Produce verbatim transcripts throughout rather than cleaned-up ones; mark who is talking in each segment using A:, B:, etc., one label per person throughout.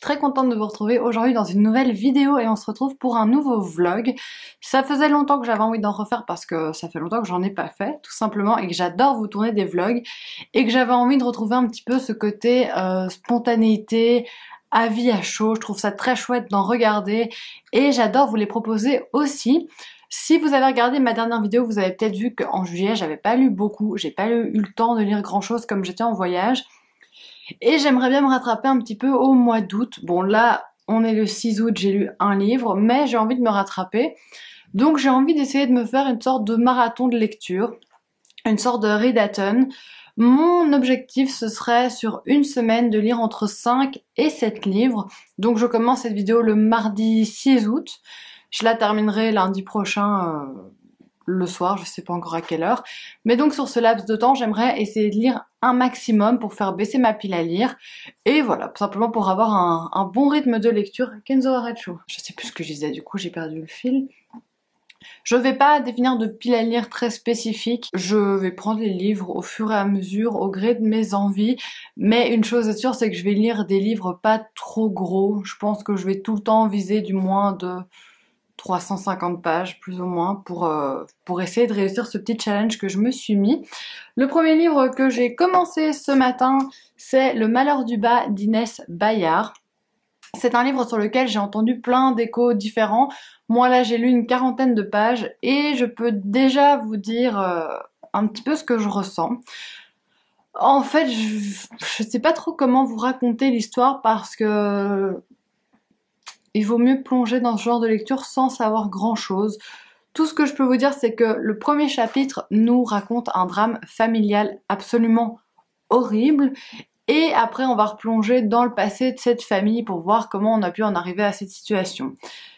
A: très contente de vous retrouver aujourd'hui dans une nouvelle vidéo et on se retrouve pour un nouveau vlog. Ça faisait longtemps que j'avais envie d'en refaire parce que ça fait longtemps que j'en ai pas fait, tout simplement, et que j'adore vous tourner des vlogs et que j'avais envie de retrouver un petit peu ce côté euh, spontanéité, avis à chaud. Je trouve ça très chouette d'en regarder et j'adore vous les proposer aussi. Si vous avez regardé ma dernière vidéo, vous avez peut-être vu qu'en juillet, j'avais pas lu beaucoup, j'ai pas eu le temps de lire grand chose comme j'étais en voyage. Et j'aimerais bien me rattraper un petit peu au mois d'août. Bon là, on est le six août, j'ai lu un livre, mais j'ai envie de me rattraper. Donc j'ai envie d'essayer de me faire une sorte de marathon de lecture, une sorte de readathon. Mon objectif, ce serait sur une semaine de lire entre cinq et sept livres. Donc je commence cette vidéo le mardi six août. Je la terminerai lundi prochain, euh, le soir, je sais pas encore à quelle heure. Mais donc sur ce laps de temps, j'aimerais essayer de lire un maximum pour faire baisser ma pile à lire. Et voilà, tout simplement pour avoir un, un bon rythme de lecture. Kenzo Aracho. Je sais plus ce que je disais, du coup j'ai perdu le fil. Je vais pas définir de pile à lire très spécifique. Je vais prendre les livres au fur et à mesure, au gré de mes envies. Mais une chose est sûre, c'est que je vais lire des livres pas trop gros. Je pense que je vais tout le temps viser du moins de trois cent cinquante pages plus ou moins pour, euh, pour essayer de réussir ce petit challenge que je me suis mis. Le premier livre que j'ai commencé ce matin, c'est Le Malheur du Bas d'Inès Bayard. C'est un livre sur lequel j'ai entendu plein d'échos différents. Moi là j'ai lu une quarantaine de pages et je peux déjà vous dire euh, un petit peu ce que je ressens. En fait, je, je sais pas trop comment vous raconter l'histoire parce que il vaut mieux plonger dans ce genre de lecture sans savoir grand chose. Tout ce que je peux vous dire, c'est que le premier chapitre nous raconte un drame familial absolument horrible. Et après, on va replonger dans le passé de cette famille pour voir comment on a pu en arriver à cette situation.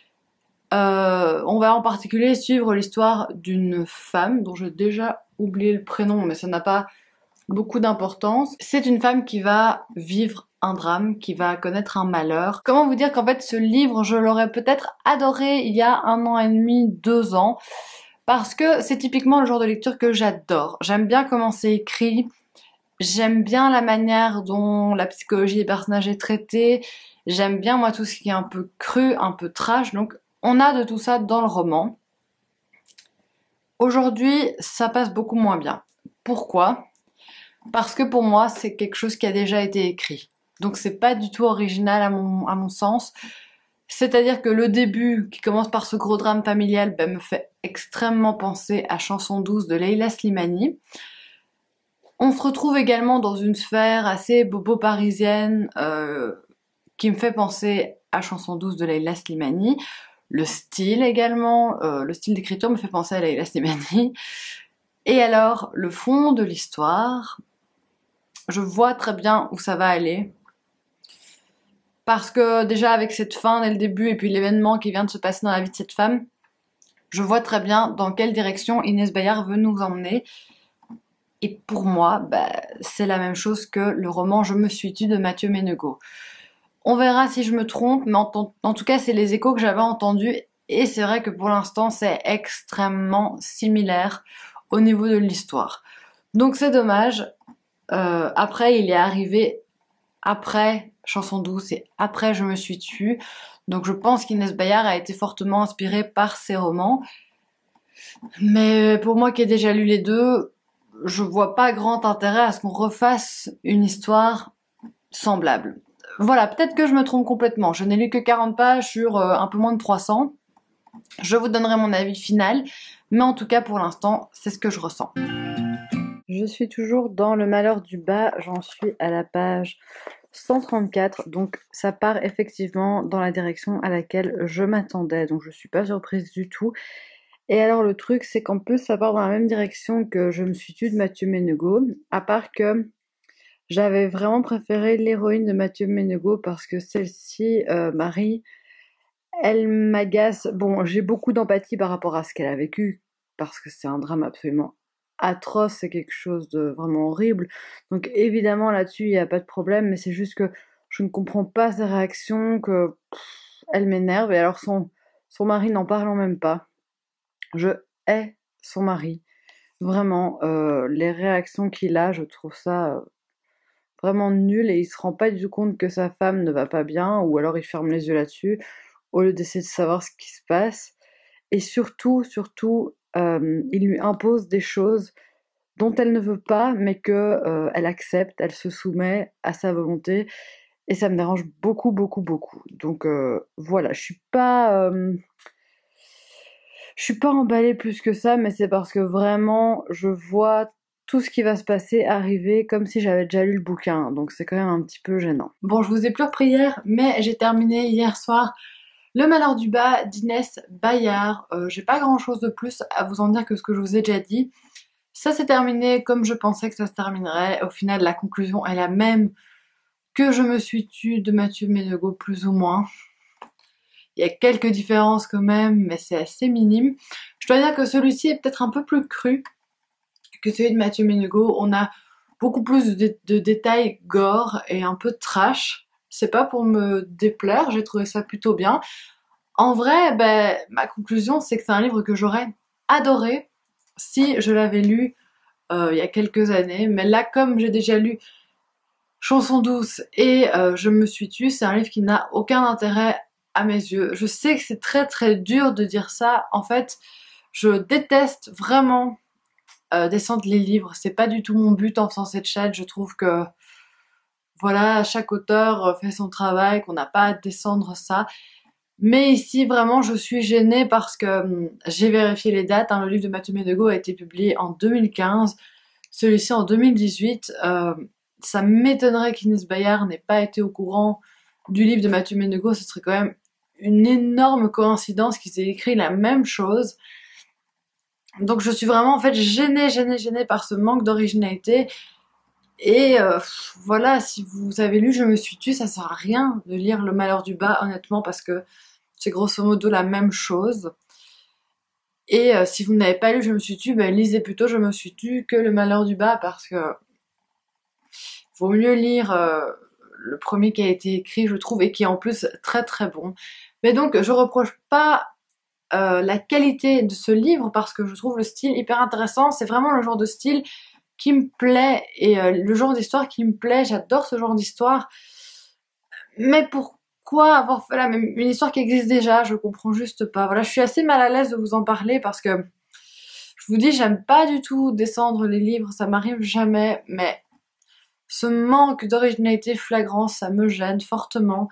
A: Euh, on va en particulier suivre l'histoire d'une femme dont j'ai déjà oublié le prénom, mais ça n'a pas beaucoup d'importance. C'est une femme qui va vivre un drame, qui va connaître un malheur. Comment vous dire qu'en fait ce livre, je l'aurais peut-être adoré il y a un an et demi, deux ans, parce que c'est typiquement le genre de lecture que j'adore. J'aime bien comment c'est écrit, j'aime bien la manière dont la psychologie des personnages est traitée, j'aime bien moi tout ce qui est un peu cru, un peu trash, donc on a de tout ça dans le roman. Aujourd'hui, ça passe beaucoup moins bien. Pourquoi ? Parce que pour moi, c'est quelque chose qui a déjà été écrit. Donc c'est pas du tout original à mon, à mon sens. C'est-à-dire que le début, qui commence par ce gros drame familial, ben, me fait extrêmement penser à Chanson douce de Leila Slimani. On se retrouve également dans une sphère assez bobo parisienne euh, qui me fait penser à Chanson douce de Leila Slimani. Le style également, euh, le style d'écriture me fait penser à Leila Slimani. Et alors, le fond de l'histoire, je vois très bien où ça va aller. Parce que déjà avec cette fin dès le début et puis l'événement qui vient de se passer dans la vie de cette femme, je vois très bien dans quelle direction Inès Bayard veut nous emmener. Et pour moi, bah, c'est la même chose que le roman Je me suis tue de Mathieu Ménegaud. On verra si je me trompe, mais en, en tout cas c'est les échos que j'avais entendus et c'est vrai que pour l'instant c'est extrêmement similaire au niveau de l'histoire. Donc c'est dommage. Euh, après il est arrivé après Chanson douce et après Je me suis tue. Donc je pense qu'Inès Bayard a été fortement inspirée par ces romans. Mais pour moi qui ai déjà lu les deux, je vois pas grand intérêt à ce qu'on refasse une histoire semblable. Voilà, peut-être que je me trompe complètement. Je n'ai lu que quarante pages sur euh, un peu moins de trois cents. Je vous donnerai mon avis final, mais en tout cas pour l'instant, c'est ce que je ressens. Je suis toujours dans Le Malheur du Bas, j'en suis à la page cent trente-quatre, donc ça part effectivement dans la direction à laquelle je m'attendais, donc je suis pas surprise du tout. Et alors le truc, c'est qu'en plus ça part dans la même direction que Je me suis tue de Mathieu Ménegaud, à part que j'avais vraiment préféré l'héroïne de Mathieu Ménegaud parce que celle-ci, euh, Marie, elle m'agace. Bon, j'ai beaucoup d'empathie par rapport à ce qu'elle a vécu, parce que c'est un drame absolument atroce, c'est quelque chose de vraiment horrible. Donc évidemment là-dessus, il n'y a pas de problème, mais c'est juste que je ne comprends pas ses réactions, que pff, elle m'énerve, et alors son, son mari, n'en parlons même pas. Je hais son mari. Vraiment, euh, les réactions qu'il a, je trouve ça... Euh, vraiment nul et il se rend pas du tout compte que sa femme ne va pas bien, ou alors il ferme les yeux là-dessus au lieu d'essayer de savoir ce qui se passe. Et surtout, surtout, euh, il lui impose des choses dont elle ne veut pas, mais que euh, elle accepte, elle se soumet à sa volonté, et ça me dérange beaucoup, beaucoup, beaucoup. Donc euh, voilà, je suis pas, euh, je suis pas emballée plus que ça, mais c'est parce que vraiment, je vois tout ce qui va se passer arriver comme si j'avais déjà lu le bouquin, donc c'est quand même un petit peu gênant. Bon, je vous ai plus repris hier, mais j'ai terminé hier soir Le Malheur du Bas d'Inès Bayard. Euh, j'ai pas grand chose de plus à vous en dire que ce que je vous ai déjà dit. Ça s'est terminé comme je pensais que ça se terminerait. Au final, la conclusion est la même que Je me suis tue de Mathieu Ménegaud, plus ou moins. Il y a quelques différences quand même, mais c'est assez minime. Je dois dire que celui-ci est peut-être un peu plus cru que celui de Mathieu Ménegaud. On a beaucoup plus de, de détails gore et un peu trash. C'est pas pour me déplaire, j'ai trouvé ça plutôt bien. En vrai, ben, ma conclusion, c'est que c'est un livre que j'aurais adoré si je l'avais lu euh, il y a quelques années. Mais là, comme j'ai déjà lu Chanson douce et euh, Je me suis tue, c'est un livre qui n'a aucun intérêt à mes yeux. Je sais que c'est très très dur de dire ça. En fait, je déteste vraiment euh, descendre les livres. C'est pas du tout mon but en faisant cette chaîne. Je trouve que voilà, chaque auteur fait son travail, qu'on n'a pas à descendre ça. Mais ici, vraiment, je suis gênée parce que hum, j'ai vérifié les dates. Hein. Le livre de Mathieu Ménegaud a été publié en deux mille quinze, celui-ci en deux mille dix-huit. Euh, ça m'étonnerait qu'Inès Bayard n'ait pas été au courant du livre de Mathieu Ménegaud. Ce serait quand même une énorme coïncidence qu'ils aient écrit la même chose. Donc je suis vraiment en fait gênée, gênée, gênée par ce manque d'originalité. Et euh, voilà, si vous avez lu Je me suis tue, ça sert à rien de lire Le Malheur du Bas, honnêtement, parce que c'est grosso modo la même chose. Et euh, si vous n'avez pas lu Je me suis tue, ben lisez plutôt Je me suis tue que Le Malheur du Bas, parce que vaut mieux lire euh, le premier qui a été écrit, je trouve, et qui est en plus très très bon. Mais donc je reproche pas euh, la qualité de ce livre parce que je trouve le style hyper intéressant. C'est vraiment le genre de style qui me plaît et euh, le genre d'histoire qui me plaît. J'adore ce genre d'histoire. Mais pourquoi avoir fait la même une histoire qui existe déjà? Je comprends juste pas. Voilà, je suis assez mal à l'aise de vous en parler parce que je vous dis, j'aime pas du tout descendre les livres, ça m'arrive jamais, mais ce manque d'originalité flagrant, ça me gêne fortement.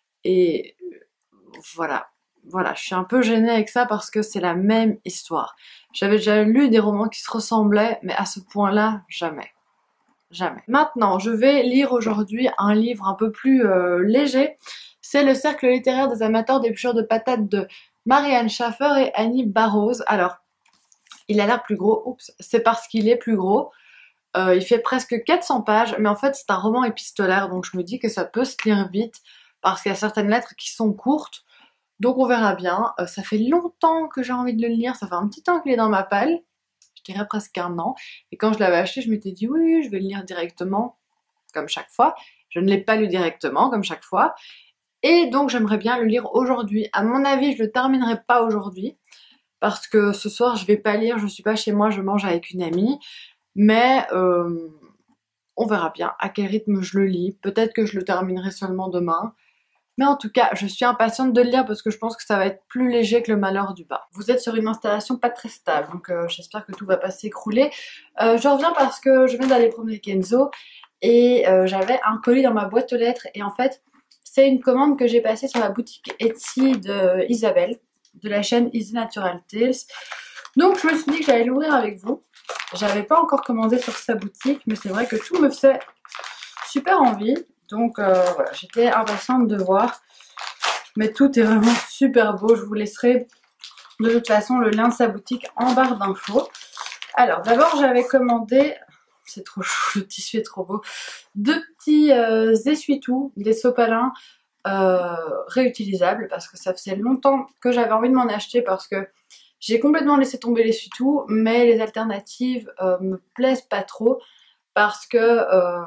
A: Et voilà. Voilà, je suis un peu gênée avec ça parce que c'est la même histoire. J'avais déjà lu des romans qui se ressemblaient, mais à ce point-là, jamais. Jamais. Maintenant, je vais lire aujourd'hui un livre un peu plus euh, léger. C'est Le Cercle littéraire des amateurs d'épluchures de patates de Marianne Schaffer et Annie Barrows. Alors, il a l'air plus gros. Oups, c'est parce qu'il est plus gros. Euh, il fait presque quatre cents pages, mais en fait, c'est un roman épistolaire, donc je me dis que ça peut se lire vite parce qu'il y a certaines lettres qui sont courtes. Donc on verra bien. Euh, ça fait longtemps que j'ai envie de le lire, ça fait un petit temps qu'il est dans ma palle, je dirais presque un an. Et quand je l'avais acheté, je m'étais dit oui, je vais le lire directement, comme chaque fois. Je ne l'ai pas lu directement, comme chaque fois. Et donc j'aimerais bien le lire aujourd'hui. À mon avis, je le terminerai pas aujourd'hui, parce que ce soir je vais pas lire, je suis pas chez moi, je mange avec une amie. Mais euh, on verra bien à quel rythme je le lis. Peut-être que je le terminerai seulement demain. Mais en tout cas, je suis impatiente de le lire parce que je pense que ça va être plus léger que Le Malheur du Bas. Vous êtes sur une installation pas très stable, donc euh, j'espère que tout va pas s'écrouler. Euh, je reviens parce que je viens d'aller promener Kenzo et euh, j'avais un colis dans ma boîte aux lettres et en fait, c'est une commande que j'ai passée sur la boutique Etsy de Isabelle, de la chaîne Easy Natural Tales. Donc je me suis dit que j'allais l'ouvrir avec vous. J'avais pas encore commandé sur sa boutique, mais c'est vrai que tout me fait super envie. Donc euh, voilà, j'étais impatiente de voir. Mais tout est vraiment super beau. Je vous laisserai de toute façon le lien de sa boutique en barre d'infos. Alors d'abord j'avais commandé, c'est trop chou, le tissu est trop beau, deux petits euh, essuie-tout, des sopalins euh, réutilisables parce que ça faisait longtemps que j'avais envie de m'en acheter parce que j'ai complètement laissé tomber l'essuie-tout, mais les alternatives euh, me plaisent pas trop parce que euh,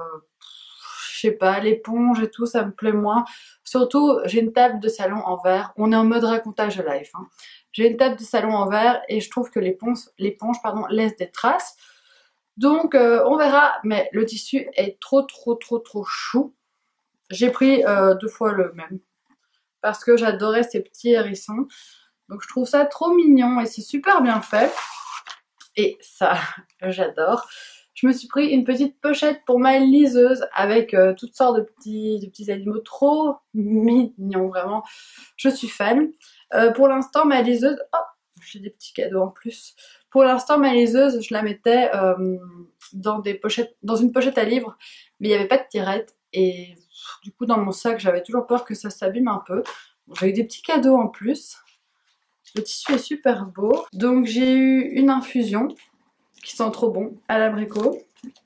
A: je sais pas, l'éponge et tout, ça me plaît moins. Surtout, j'ai une table de salon en verre. On est en mode racontage live. Hein. J'ai une table de salon en verre et je trouve que l'éponge, l'éponge, pardon, laisse des traces. Donc euh, on verra, mais le tissu est trop trop trop trop chou. J'ai pris euh, deux fois le même parce que j'adorais ces petits hérissons. Donc je trouve ça trop mignon et c'est super bien fait. Et ça, j'adore. Je me suis pris une petite pochette pour ma liseuse avec euh, toutes sortes de petits, de petits animaux trop mignons, vraiment. Je suis fan. Euh, pour l'instant, ma liseuse... Oh, j'ai des petits cadeaux en plus. Pour l'instant, ma liseuse, je la mettais euh, dans, des pochettes, dans une pochette à livres, mais il n'y avait pas de tirette. Et du coup, dans mon sac, j'avais toujours peur que ça s'abîme un peu. J'ai eu des petits cadeaux en plus. Le tissu est super beau. Donc j'ai eu une infusion qui sent trop bon à l'abricot.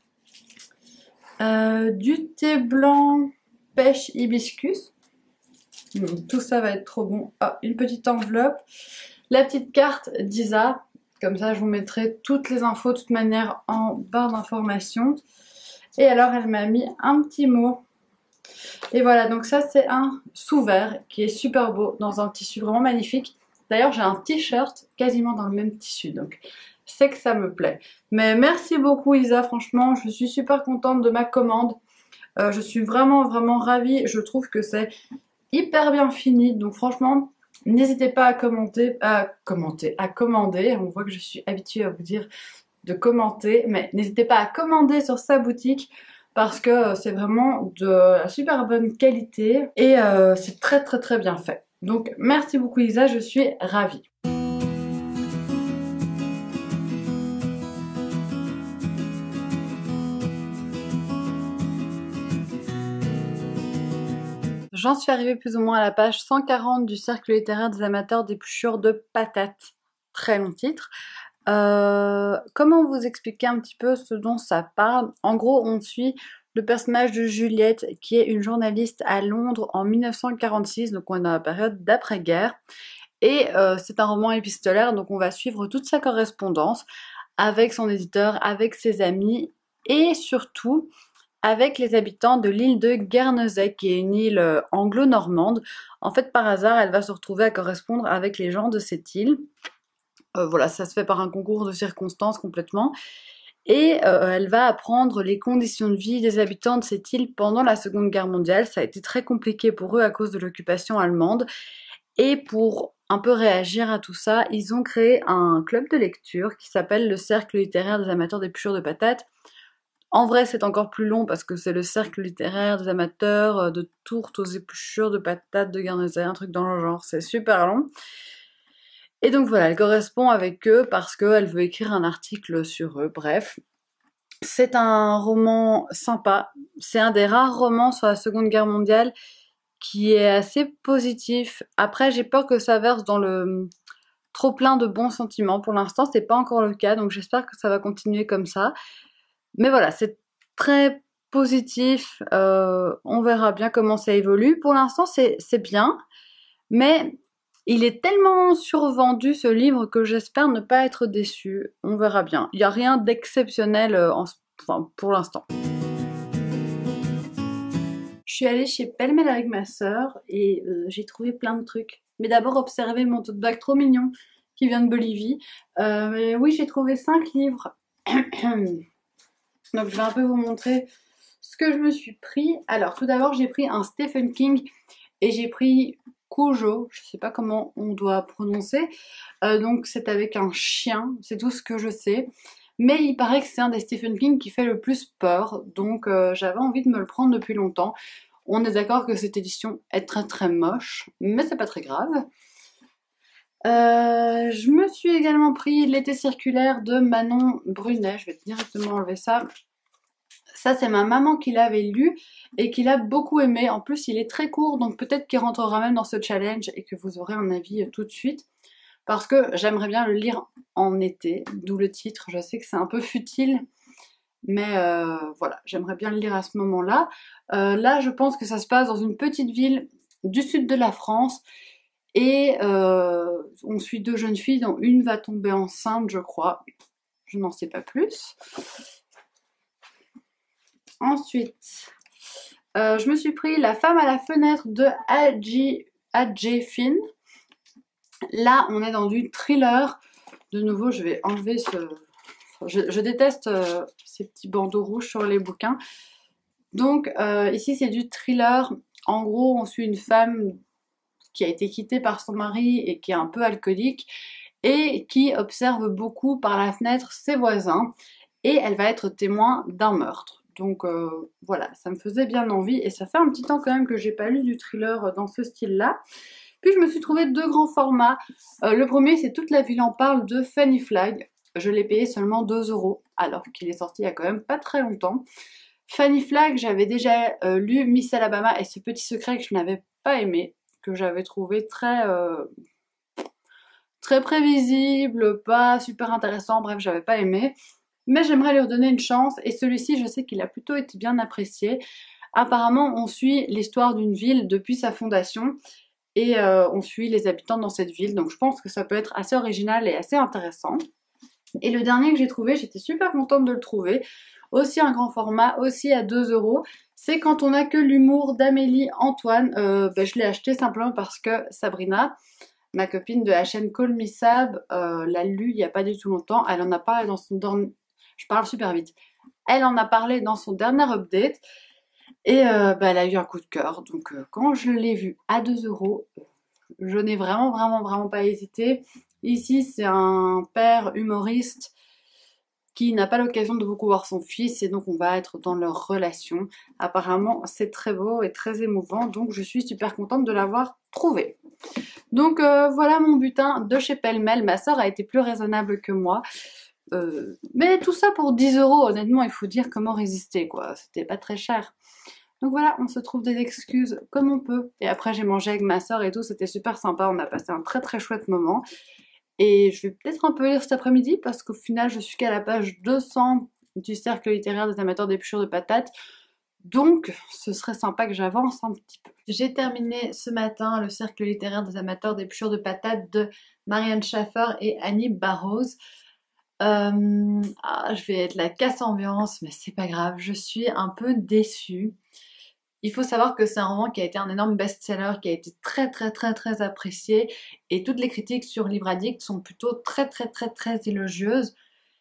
A: Euh, du thé blanc pêche hibiscus. Donc, tout ça va être trop bon. Ah, une petite enveloppe. La petite carte d'Isa. Comme ça, je vous mettrai toutes les infos de toute manière en barre d'informations. Et alors, elle m'a mis un petit mot. Et voilà, donc ça, c'est un sous-vert qui est super beau dans un tissu vraiment magnifique. D'ailleurs, j'ai un t-shirt quasiment dans le même tissu, donc c'est que ça me plaît. Mais merci beaucoup Isa, franchement, je suis super contente de ma commande. Euh, je suis vraiment, vraiment ravie. Je trouve que c'est hyper bien fini, donc franchement, n'hésitez pas à commenter, à commenter, à commander. On voit que je suis habituée à vous dire de commenter, mais n'hésitez pas à commander sur sa boutique parce que c'est vraiment de la super bonne qualité et euh, c'est très très très bien fait. Donc merci beaucoup Isa, je suis ravie. J'en suis arrivée plus ou moins à la page cent quarante du Cercle littéraire des amateurs d'épluchures de patates. Très long titre. Euh, comment vous expliquer un petit peu ce dont ça parle? En gros, on suit le personnage de Juliette, qui est une journaliste à Londres en mille neuf cent quarante-six, donc on est dans la période d'après-guerre. Et euh, c'est un roman épistolaire, donc on va suivre toute sa correspondance avec son éditeur, avec ses amis, et surtout avec les habitants de l'île de Guernesey, qui est une île euh, anglo-normande. En fait, par hasard, elle va se retrouver à correspondre avec les gens de cette île. Euh, voilà, ça se fait par un concours de circonstances complètement. Et euh, elle va apprendre les conditions de vie des habitants de cette île pendant la Seconde Guerre mondiale. Ça a été très compliqué pour eux à cause de l'occupation allemande. Et pour un peu réagir à tout ça, ils ont créé un club de lecture qui s'appelle le Cercle littéraire des amateurs d'épluchures de patates. En vrai, c'est encore plus long parce que c'est le Cercle littéraire des amateurs de tourtes aux épluchures de patates de Guernesey, un truc dans le genre. C'est super long. Et donc voilà, elle correspond avec eux parce qu'elle veut écrire un article sur eux, bref. C'est un roman sympa, c'est un des rares romans sur la Seconde Guerre mondiale qui est assez positif. Après, j'ai peur que ça verse dans le trop plein de bons sentiments. Pour l'instant, c'est pas encore le cas, donc j'espère que ça va continuer comme ça. Mais voilà, c'est très positif, euh, on verra bien comment ça évolue. Pour l'instant, c'est bien, mais... il est tellement survendu ce livre que j'espère ne pas être déçue. On verra bien. Il n'y a rien d'exceptionnel en... enfin, pour l'instant. Je suis allée chez Pellemel avec ma sœur et euh, j'ai trouvé plein de trucs. Mais d'abord observez mon tote bag trop mignon qui vient de Bolivie. Euh, mais oui, j'ai trouvé cinq livres. Donc je vais un peu vous montrer ce que je me suis pris. Alors tout d'abord j'ai pris un Stephen King et j'ai pris Cujo, je sais pas comment on doit prononcer, euh, donc c'est avec un chien, c'est tout ce que je sais, mais il paraît que c'est un des Stephen King qui fait le plus peur, donc euh, j'avais envie de me le prendre depuis longtemps. On est d'accord que cette édition est très très moche, mais c'est pas très grave. Euh, je me suis également pris L'été circulaire de Manon Brunet, je vais directement enlever ça. Ça, c'est ma maman qui l'avait lu et qui l'a beaucoup aimé. En plus, il est très court, donc peut-être qu'il rentrera même dans ce challenge et que vous aurez un avis tout de suite. Parce que j'aimerais bien le lire en été, d'où le titre. Je sais que c'est un peu futile, mais euh, voilà, j'aimerais bien le lire à ce moment-là. Euh, là, je pense que ça se passe dans une petite ville du sud de la France. Et euh, on suit deux jeunes filles, dont une va tomber enceinte, je crois. Je n'en sais pas plus. Ensuite, euh, je me suis pris La femme à la fenêtre de Adji Finn. Là, on est dans du thriller. De nouveau, je vais enlever ce... je, je déteste euh, ces petits bandeaux rouges sur les bouquins. Donc euh, ici c'est du thriller. En gros on suit une femme qui a été quittée par son mari et qui est un peu alcoolique et qui observe beaucoup par la fenêtre ses voisins et elle va être témoin d'un meurtre. Donc euh, voilà, ça me faisait bien envie et ça fait un petit temps quand même que j'ai pas lu du thriller dans ce style-là. Puis je me suis trouvé deux grands formats. Euh, le premier c'est Toute la ville en parle de Fanny Flagg. Je l'ai payé seulement deux euros alors qu'il est sorti il y a quand même pas très longtemps. Fanny Flagg, j'avais déjà euh, lu Miss Alabama et ce petit secret que je n'avais pas aimé, que j'avais trouvé très... Euh, très prévisible, pas super intéressant, bref j'avais pas aimé. Mais j'aimerais lui redonner une chance et celui-ci je sais qu'il a plutôt été bien apprécié. Apparemment on suit l'histoire d'une ville depuis sa fondation et euh, on suit les habitants dans cette ville, donc je pense que ça peut être assez original et assez intéressant. Et le dernier que j'ai trouvé, j'étais super contente de le trouver, aussi un grand format, aussi à deux euros, c'est Quand on n'a que l'humour d'Amélie Antoine. Euh, ben, je l'ai acheté simplement parce que Sabrina, ma copine de la chaîne Call Me Sab, euh, l'a lu il n'y a pas du tout longtemps, elle en a parlé dans son dernier... Je parle super vite. Elle en a parlé dans son dernier update et euh, bah, elle a eu un coup de cœur. Donc euh, quand je l'ai vu à deux euros, je n'ai vraiment vraiment vraiment pas hésité. Ici c'est un père humoriste qui n'a pas l'occasion de beaucoup voir son fils et donc on va être dans leur relation. Apparemment c'est très beau et très émouvant, donc je suis super contente de l'avoir trouvé. Donc euh, voilà mon butin de chez Pêle-Mêle. Ma soeur a été plus raisonnable que moi. Euh, mais tout ça pour dix euros, honnêtement, il faut dire comment résister, quoi. C'était pas très cher. Donc voilà, on se trouve des excuses comme on peut. Et après, j'ai mangé avec ma soeur et tout, c'était super sympa. On a passé un très très chouette moment. Et je vais peut-être un peu lire cet après-midi parce qu'au final, je suis qu'à la page deux cents du cercle littéraire des amateurs d'épluchures de patates. Donc, ce serait sympa que j'avance un petit peu. J'ai terminé ce matin le cercle littéraire des amateurs d'épluchures de patates de Marianne Schaffer et Annie Barrows. Euh, ah, je vais être la casse-ambiance, mais c'est pas grave, je suis un peu déçue. Il faut savoir que c'est un roman qui a été un énorme best-seller, qui a été très très très très apprécié, et toutes les critiques sur Libre Addict sont plutôt très très très très élogieuses.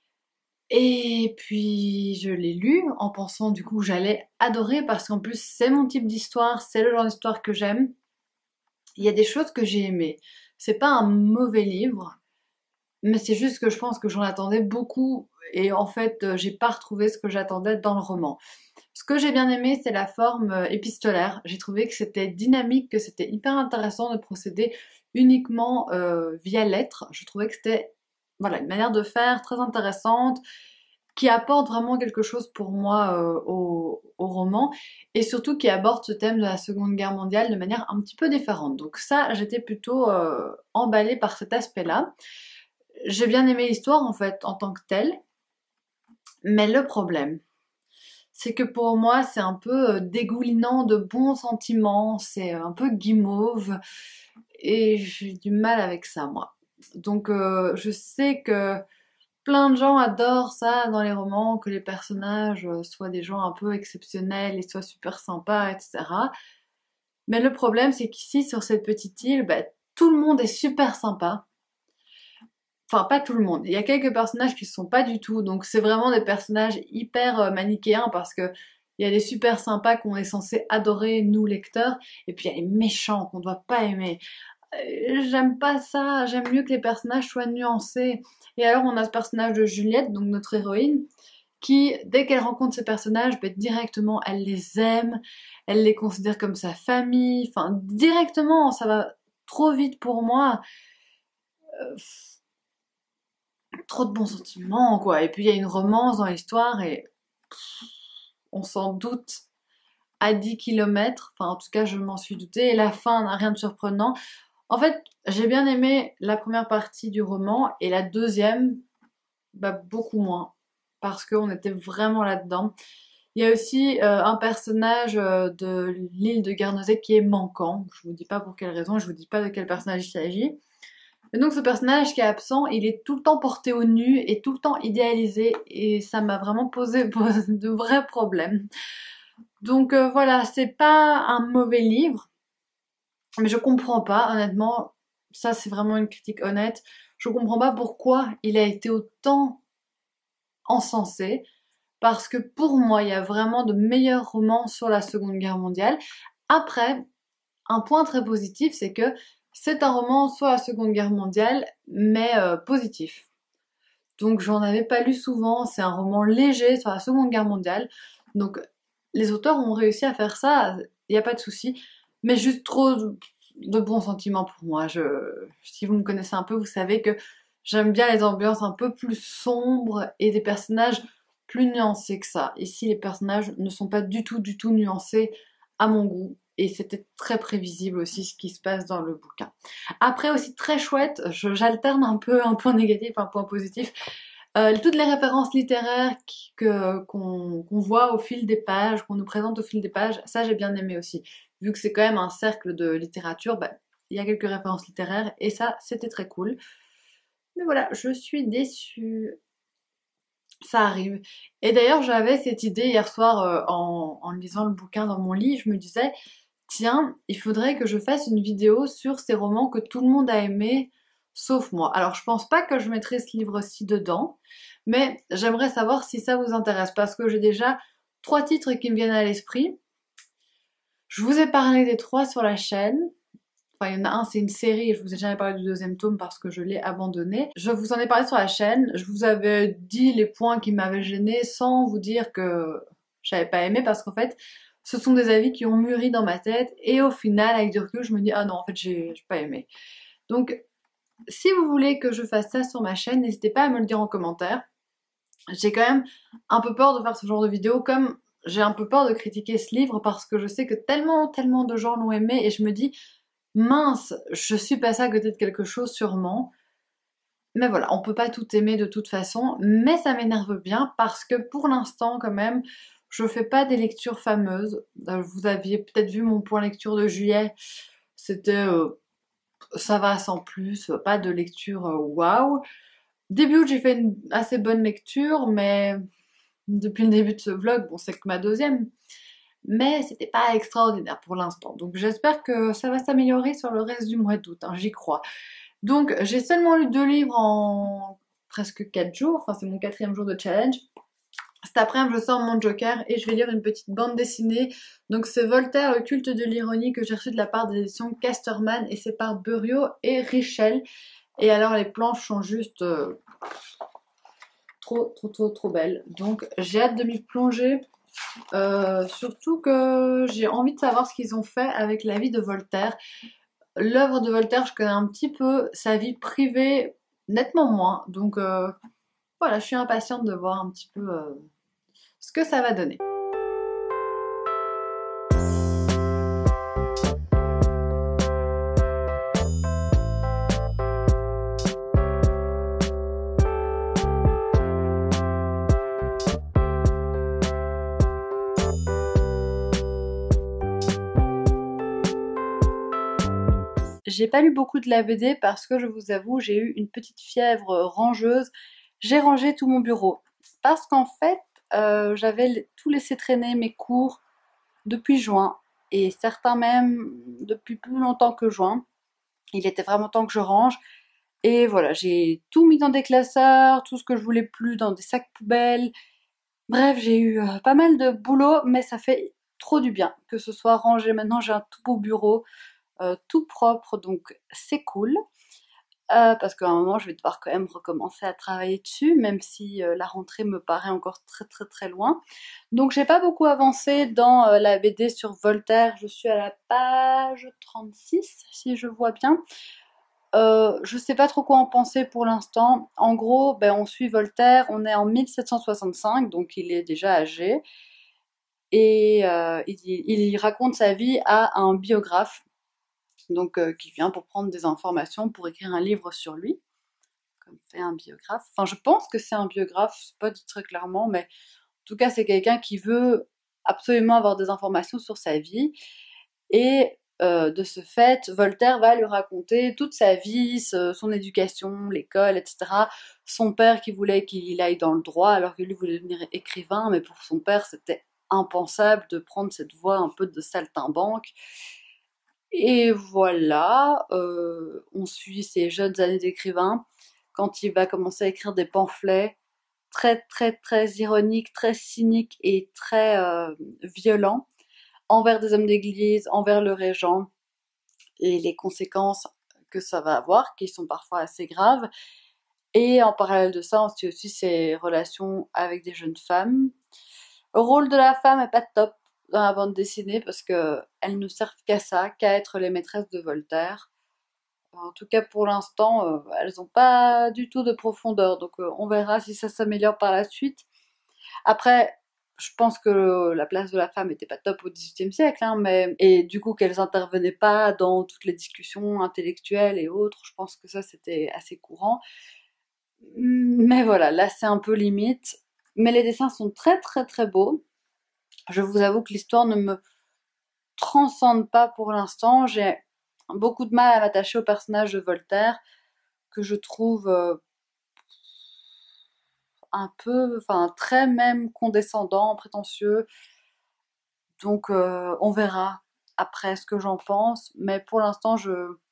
A: Et puis je l'ai lu en pensant du coup que j'allais adorer parce qu'en plus c'est mon type d'histoire, c'est le genre d'histoire que j'aime. Il y a des choses que j'ai aimées. C'est pas un mauvais livre, mais c'est juste que je pense que j'en attendais beaucoup et en fait euh, j'ai pas retrouvé ce que j'attendais dans le roman. Ce que j'ai bien aimé c'est la forme euh, épistolaire. J'ai trouvé que c'était dynamique, que c'était hyper intéressant de procéder uniquement euh, via lettres. Je trouvais que c'était voilà, une manière de faire très intéressante qui apporte vraiment quelque chose pour moi euh, au, au roman et surtout qui aborde ce thème de la Seconde Guerre mondiale de manière un petit peu différente. Donc ça, j'étais plutôt euh, emballée par cet aspect-là. J'ai bien aimé l'histoire en fait en tant que telle, mais le problème, c'est que pour moi c'est un peu euh, dégoulinant de bons sentiments, c'est un peu guimauve et j'ai du mal avec ça moi. Donc euh, je sais que plein de gens adorent ça dans les romans, que les personnages euh, soient des gens un peu exceptionnels et soient super sympas, et cetera. Mais le problème c'est qu'ici sur cette petite île, bah, tout le monde est super sympa. Enfin, pas tout le monde. Il y a quelques personnages qui ne sont pas du tout. Donc, c'est vraiment des personnages hyper euh, manichéens parce que il y a des super sympas qu'on est censé adorer, nous, lecteurs. Et puis, il y a les méchants qu'on ne doit pas aimer. Euh, J'aime pas ça. J'aime mieux que les personnages soient nuancés. Et alors, on a ce personnage de Juliette, donc notre héroïne, qui, dès qu'elle rencontre ces personnages, ben, directement, elle les aime. Elle les considère comme sa famille. Enfin, directement, ça va trop vite pour moi. Euh, trop de bons sentiments, quoi. Et puis il y a une romance dans l'histoire et on s'en doute à dix kilomètres. Enfin, en tout cas, je m'en suis doutée. Et la fin n'a rien de surprenant. En fait, j'ai bien aimé la première partie du roman et la deuxième, bah, beaucoup moins. Parce qu'on était vraiment là-dedans. Il y a aussi euh, un personnage euh, de l'île de Guernesey qui est manquant. Je vous dis pas pour quelle raison, je vous dis pas de quel personnage il s'agit. Et donc ce personnage qui est absent, il est tout le temps porté au nu et tout le temps idéalisé et ça m'a vraiment posé de vrais problèmes. Donc euh, voilà, c'est pas un mauvais livre, mais je comprends pas, honnêtement, ça c'est vraiment une critique honnête, je comprends pas pourquoi il a été autant encensé, parce que pour moi, il y a vraiment de meilleurs romans sur la Seconde Guerre mondiale. Après, un point très positif, c'est que c'est un roman sur la Seconde Guerre mondiale, mais euh, positif. Donc j'en avais pas lu souvent, c'est un roman léger sur la Seconde Guerre mondiale. Donc les auteurs ont réussi à faire ça, il n'y a pas de souci, mais juste trop de, de bons sentiments pour moi. Je, si vous me connaissez un peu, vous savez que j'aime bien les ambiances un peu plus sombres et des personnages plus nuancés que ça. Ici, les personnages ne sont pas du tout, du tout nuancés à mon goût. Et c'était très prévisible aussi ce qui se passe dans le bouquin. Après aussi très chouette, j'alterne un peu un point négatif, un point positif. Euh, toutes les références littéraires qu'on qu'on qu'on voit au fil des pages, qu'on nous présente au fil des pages, ça j'ai bien aimé aussi. Vu que c'est quand même un cercle de littérature, bah, il y a quelques références littéraires et ça c'était très cool. Mais voilà, je suis déçue. Ça arrive. Et d'ailleurs j'avais cette idée hier soir euh, en, en lisant le bouquin dans mon lit, je me disais, tiens, il faudrait que je fasse une vidéo sur ces romans que tout le monde a aimés, sauf moi. Alors je pense pas que je mettrai ce livre-ci dedans, mais j'aimerais savoir si ça vous intéresse, parce que j'ai déjà trois titres qui me viennent à l'esprit. Je vous ai parlé des trois sur la chaîne. Enfin, il y en a un, c'est une série, et je vous ai jamais parlé du deuxième tome parce que je l'ai abandonné. Je vous en ai parlé sur la chaîne, je vous avais dit les points qui m'avaient gêné sans vous dire que j'avais pas aimé, parce qu'en fait, ce sont des avis qui ont mûri dans ma tête, et au final, avec du recul, je me dis, ah non, en fait, j'ai pas aimé. Donc, si vous voulez que je fasse ça sur ma chaîne, n'hésitez pas à me le dire en commentaire. J'ai quand même un peu peur de faire ce genre de vidéo, comme j'ai un peu peur de critiquer ce livre, parce que je sais que tellement, tellement de gens l'ont aimé, et je me dis, mince, je suis passée à côté de quelque chose sûrement. Mais voilà, on peut pas tout aimer de toute façon, mais ça m'énerve bien parce que pour l'instant quand même, je fais pas des lectures fameuses. Euh, Vous aviez peut-être vu mon point lecture de juillet, c'était euh, ça va sans plus, pas de lecture euh, waouh. Début août, j'ai fait une assez bonne lecture, mais depuis le début de ce vlog, bon c'est que ma deuxième, mais c'était pas extraordinaire pour l'instant. Donc j'espère que ça va s'améliorer sur le reste du mois d'août, hein, j'y crois. Donc j'ai seulement lu deux livres en presque quatre jours, enfin c'est mon quatrième jour de challenge. Cet après-midi je sors mon joker et je vais lire une petite bande dessinée. Donc c'est Voltaire, le culte de l'ironie, que j'ai reçu de la part des éditions Casterman, et c'est par Buriot et Richel. Et alors les planches sont juste euh, trop trop trop trop belles. Donc j'ai hâte de m'y plonger. Euh, surtout que j'ai envie de savoir ce qu'ils ont fait avec la vie de Voltaire. L'œuvre de Voltaire, je connais un petit peu, sa vie privée, nettement moins. Donc euh, voilà, je suis impatiente de voir un petit peu euh, ce que ça va donner. J'ai pas lu beaucoup de la B D parce que je vous avoue, j'ai eu une petite fièvre rangeuse. J'ai rangé tout mon bureau. Parce qu'en fait, euh, j'avais tout laissé traîner mes cours depuis juin. Et certains même depuis plus longtemps que juin. Il était vraiment temps que je range. Et voilà, j'ai tout mis dans des classeurs, tout ce que je voulais plus dans des sacs poubelles. Bref, j'ai eu euh, pas mal de boulot, mais ça fait trop du bien que ce soit rangé. Maintenant, j'ai un tout beau bureau. Euh, tout propre, donc c'est cool. Euh, parce qu'à un moment, je vais devoir quand même recommencer à travailler dessus, même si euh, la rentrée me paraît encore très très très loin. Donc j'ai pas beaucoup avancé dans euh, la B D sur Voltaire. Je suis à la page trente-six, si je vois bien. Euh, je sais pas trop quoi en penser pour l'instant. En gros, ben, on suit Voltaire, on est en mille sept cent soixante-cinq, donc il est déjà âgé. Et euh, il, il raconte sa vie à un biographe, donc euh, qui vient pour prendre des informations, pour écrire un livre sur lui, comme fait un biographe. Enfin, je pense que c'est un biographe, c'est pas dit très clairement, mais en tout cas, c'est quelqu'un qui veut absolument avoir des informations sur sa vie. Et euh, de ce fait, Voltaire va lui raconter toute sa vie, son éducation, l'école, et cetera. Son père qui voulait qu'il aille dans le droit, alors que lui voulait devenir écrivain, mais pour son père, c'était impensable de prendre cette voie un peu de saltimbanque. Et voilà, euh, on suit ses jeunes années d'écrivain, quand il va commencer à écrire des pamphlets très très très ironique, très cynique et très euh, violent envers des hommes d'église, envers le régent et les conséquences que ça va avoir, qui sont parfois assez graves. Et en parallèle de ça, on suit aussi ses relations avec des jeunes femmes. Le rôle de la femme est pas top dans la bande dessinée parce que elles ne servent qu'à ça, qu'à être les maîtresses de Voltaire. En tout cas pour l'instant, euh, elles n'ont pas du tout de profondeur, donc euh, on verra si ça s'améliore par la suite. Après, je pense que la place de la femme était pas top au dix-huitième siècle, hein, mais et du coup qu'elles intervenaient pas dans toutes les discussions intellectuelles et autres, je pense que ça c'était assez courant. Mais voilà, là c'est un peu limite. Mais les dessins sont très très très beaux. Je vous avoue que l'histoire ne me transcende pas pour l'instant. J'ai beaucoup de mal à m'attacher au personnage de Voltaire, que je trouve euh, un peu, enfin très même condescendant, prétentieux. Donc euh, on verra après ce que j'en pense. Mais pour l'instant, je,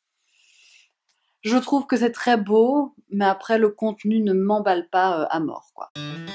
A: je trouve que c'est très beau, mais après le contenu ne m'emballe pas euh, à mort, quoi.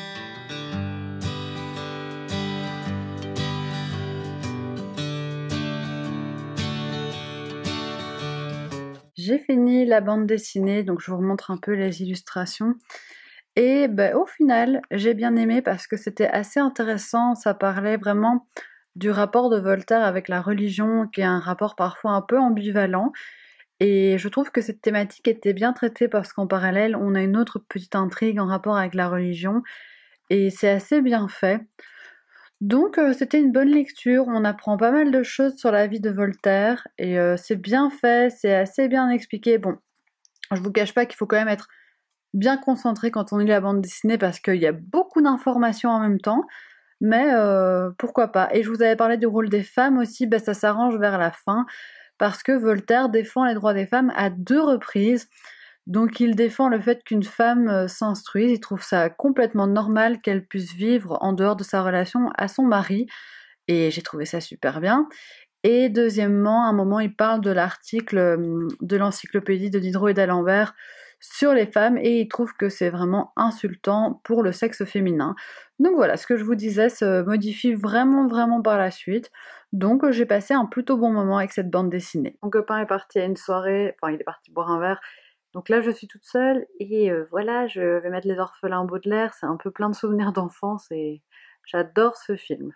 A: J'ai fini la bande dessinée, donc je vous remontre un peu les illustrations. Et ben, au final, j'ai bien aimé parce que c'était assez intéressant, ça parlait vraiment du rapport de Voltaire avec la religion, qui est un rapport parfois un peu ambivalent. Et je trouve que cette thématique était bien traitée parce qu'en parallèle, on a une autre petite intrigue en rapport avec la religion. Et c'est assez bien fait. Donc euh, c'était une bonne lecture, on apprend pas mal de choses sur la vie de Voltaire. Et euh, c'est bien fait, c'est assez bien expliqué. Bon, je vous cache pas qu'il faut quand même être bien concentré quand on lit la bande dessinée parce qu'il y a beaucoup d'informations en même temps. Mais euh, pourquoi pas. Et je vous avais parlé du rôle des femmes aussi, bah, ça s'arrange vers la fin, parce que Voltaire défend les droits des femmes à deux reprises. Donc il défend le fait qu'une femme euh, s'instruise, il trouve ça complètement normal qu'elle puisse vivre en dehors de sa relation à son mari, et j'ai trouvé ça super bien. Et deuxièmement, à un moment, il parle de l'article euh, de l'encyclopédie de Diderot et d'Alembert sur les femmes, et il trouve que c'est vraiment insultant pour le sexe féminin. Donc voilà, ce que je vous disais se modifie vraiment vraiment par la suite. Donc j'ai passé un plutôt bon moment avec cette bande dessinée. Mon copain est parti à une soirée, enfin il est parti boire un verre, donc là je suis toute seule, et euh, voilà, je vais mettre Les Orphelins Baudelaire, c'est un peu plein de souvenirs d'enfance, et j'adore ce film.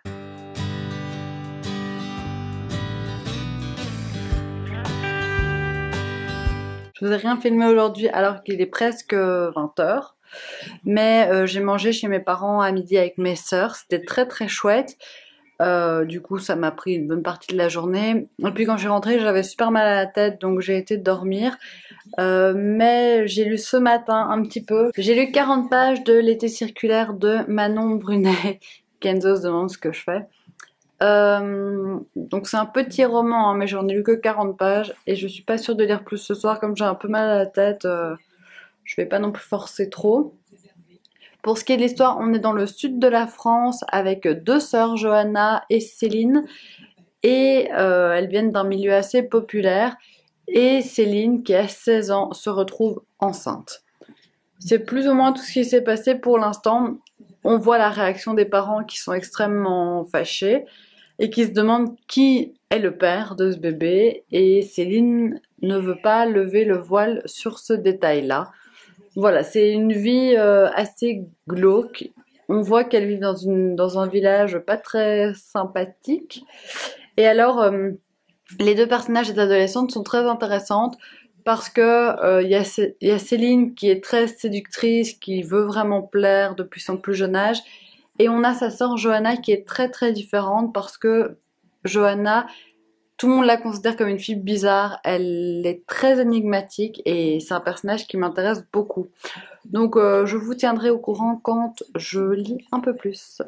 A: Je vous ai rien filmé aujourd'hui alors qu'il est presque vingt heures, mais euh, j'ai mangé chez mes parents à midi avec mes sœurs, c'était très très chouette. Euh, du coup ça m'a pris une bonne partie de la journée, et puis quand je suis rentrée j'avais super mal à la tête, donc j'ai été dormir. Euh, mais j'ai lu ce matin un petit peu, j'ai lu quarante pages de L'été circulaire de Manon Brunet. Kenzo se demande ce que je fais. Euh, donc c'est un petit roman, hein, mais j'en ai lu que quarante pages et je suis pas sûre de lire plus ce soir, comme j'ai un peu mal à la tête, euh, je vais pas non plus forcer trop. Pour ce qui est de l'histoire, on est dans le sud de la France avec deux sœurs, Johanna et Céline, et euh, elles viennent d'un milieu assez populaire, et Céline, qui a seize ans, se retrouve enceinte. C'est plus ou moins tout ce qui s'est passé pour l'instant. On voit la réaction des parents qui sont extrêmement fâchés et qui se demandent qui est le père de ce bébé, et Céline ne veut pas lever le voile sur ce détail-là. Voilà, c'est une vie euh, assez glauque. On voit qu'elle vit dans, une, dans un village pas très sympathique. Et alors, euh, les deux personnages des adolescentes sont très intéressantes parce que euh, y a, y a Céline qui est très séductrice, qui veut vraiment plaire depuis son plus jeune âge, et on a sa sœur Johanna qui est très très différente parce que Johanna, tout le monde la considère comme une fille bizarre, elle est très énigmatique et c'est un personnage qui m'intéresse beaucoup. Donc euh, je vous tiendrai au courant quand je lis un peu plus.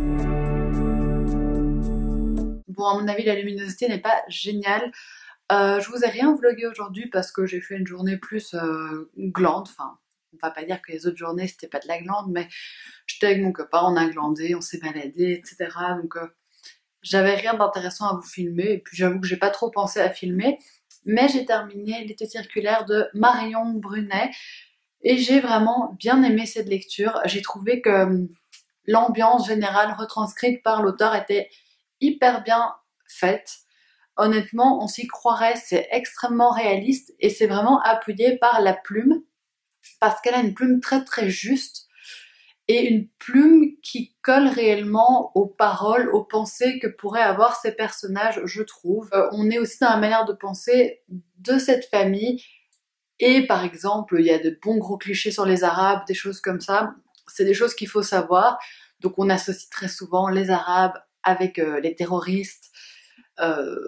A: Bon, à mon avis, la luminosité n'est pas géniale. Euh, je vous ai rien vlogué aujourd'hui parce que j'ai fait une journée plus euh, glande. Enfin, on va pas dire que les autres journées c'était pas de la glande, mais j'étais avec mon copain, on a glandé, on s'est baladé, et cetera. Donc euh, j'avais rien d'intéressant à vous filmer, et puis j'avoue que j'ai pas trop pensé à filmer. Mais j'ai terminé L'été circulaire de Marion Brunet. Et j'ai vraiment bien aimé cette lecture. J'ai trouvé que l'ambiance générale retranscrite par l'auteur était hyper bien faite. Honnêtement, on s'y croirait, c'est extrêmement réaliste et c'est vraiment appuyé par la plume parce qu'elle a une plume très très juste et une plume qui colle réellement aux paroles, aux pensées que pourraient avoir ces personnages, je trouve. Euh, on est aussi dans la manière de penser de cette famille et par exemple, il y a de bons gros clichés sur les Arabes, des choses comme ça. C'est des choses qu'il faut savoir. Donc on associe très souvent les Arabes avec euh, les terroristes. Euh,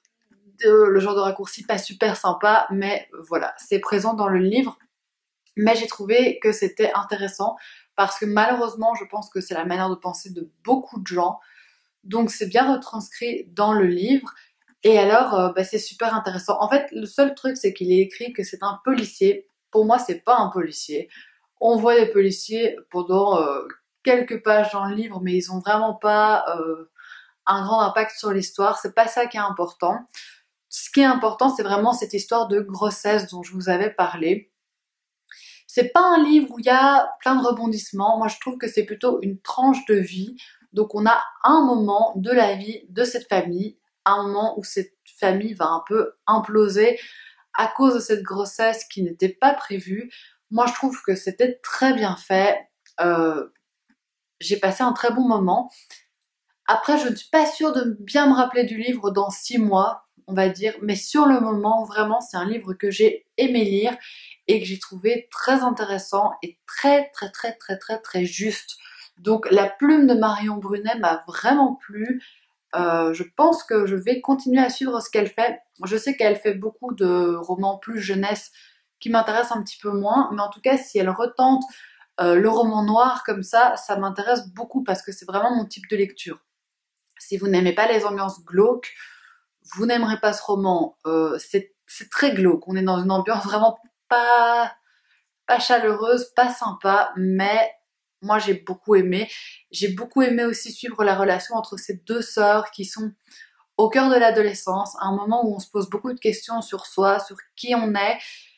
A: de, le genre de raccourci pas super sympa, mais voilà, c'est présent dans le livre. Mais j'ai trouvé que c'était intéressant parce que malheureusement, je pense que c'est la manière de penser de beaucoup de gens. Donc c'est bien retranscrit dans le livre. Et alors, euh, bah, c'est super intéressant. En fait, le seul truc, c'est qu'il est écrit que c'est un policier. Pour moi, c'est pas un policier. On voit des policiers pendant euh, quelques pages dans le livre, mais ils ont vraiment pas euh, un grand impact sur l'histoire. C'est pas ça qui est important. Ce qui est important, c'est vraiment cette histoire de grossesse dont je vous avais parlé. C'est pas un livre où il y a plein de rebondissements. Moi, je trouve que c'est plutôt une tranche de vie. Donc, on a un moment de la vie de cette famille, un moment où cette famille va un peu imploser à cause de cette grossesse qui n'était pas prévue. Moi, je trouve que c'était très bien fait. Euh, j'ai passé un très bon moment. Après, je ne suis pas sûre de bien me rappeler du livre dans six mois, on va dire. Mais sur le moment, vraiment, c'est un livre que j'ai aimé lire et que j'ai trouvé très intéressant et très, très, très, très, très, très juste. Donc, la plume de Marion Brunet m'a vraiment plu. Euh, je pense que je vais continuer à suivre ce qu'elle fait. Je sais qu'elle fait beaucoup de romans plus jeunesse qui m'intéressent un petit peu moins, mais en tout cas, si elle retente euh, le roman noir comme ça, ça m'intéresse beaucoup parce que c'est vraiment mon type de lecture. Si vous n'aimez pas les ambiances glauques, vous n'aimerez pas ce roman. Euh, c'est très glauque, on est dans une ambiance vraiment pas, pas chaleureuse, pas sympa, mais moi j'ai beaucoup aimé. J'ai beaucoup aimé aussi suivre la relation entre ces deux sœurs qui sont au cœur de l'adolescence, à un moment où on se pose beaucoup de questions sur soi, sur qui on est,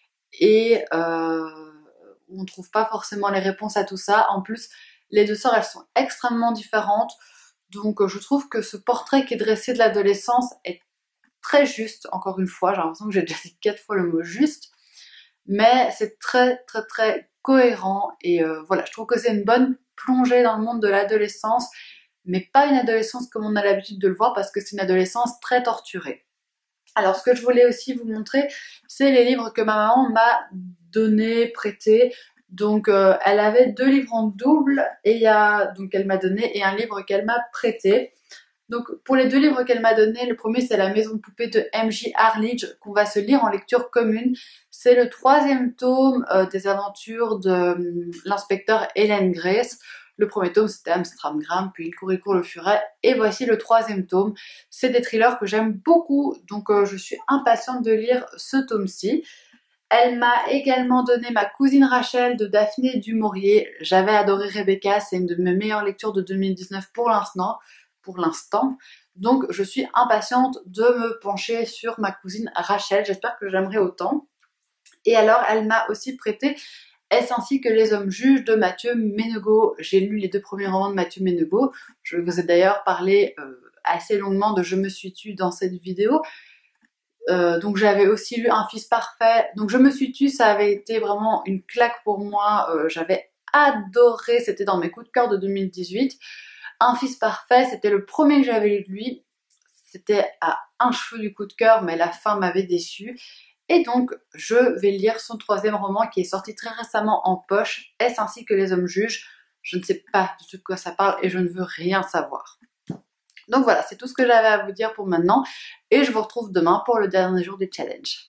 A: et euh, où on ne trouve pas forcément les réponses à tout ça. En plus, les deux sœurs, elles sont extrêmement différentes, donc je trouve que ce portrait qui est dressé de l'adolescence est très juste, encore une fois, j'ai l'impression que j'ai déjà dit quatre fois le mot juste, mais c'est très très très cohérent et euh, voilà, je trouve que c'est une bonne plongée dans le monde de l'adolescence, mais pas une adolescence comme on a l'habitude de le voir parce que c'est une adolescence très torturée. Alors ce que je voulais aussi vous montrer, c'est les livres que ma maman m'a donné, prêté. Donc euh, elle avait deux livres en double et il y a donc elle m'a donné et un livre qu'elle m'a prêté. Donc pour les deux livres qu'elle m'a donnés, le premier c'est La Maison de Poupée de M J Arledge qu'on va se lire en lecture commune. C'est le troisième tome euh, des aventures de euh, l'inspecteur Helen Grace. Le premier tome c'était Amsterdam, puis Il court, il court le furet, et voici le troisième tome. C'est des thrillers que j'aime beaucoup, donc euh, je suis impatiente de lire ce tome-ci. Elle m'a également donné Ma cousine Rachel de Daphné du Maurier. J'avais adoré Rebecca, c'est une de mes meilleures lectures de deux mille dix-neuf pour l'instant. Pour l'instant. Donc je suis impatiente de me pencher sur Ma cousine Rachel. J'espère que j'aimerai autant. Et alors elle m'a aussi prêté Est-ce ainsi que les hommes jugent de Mathieu Ménegaud. J'ai lu les deux premiers romans de Mathieu Ménegaud. Je vous ai d'ailleurs parlé euh, assez longuement de Je me suis tue dans cette vidéo. Euh, donc j'avais aussi lu Un fils parfait. Donc Je me suis tue, ça avait été vraiment une claque pour moi. Euh, j'avais adoré, c'était dans mes coups de cœur de deux mille dix-huit. Un fils parfait, c'était le premier que j'avais lu de lui. C'était à un cheveu du coup de cœur, mais la fin m'avait déçue. Et donc, je vais lire son troisième roman qui est sorti très récemment en poche, Est-ce ainsi que les hommes jugent. Je ne sais pas du tout de quoi ça parle et je ne veux rien savoir. Donc voilà, c'est tout ce que j'avais à vous dire pour maintenant. Et je vous retrouve demain pour le dernier jour du challenge.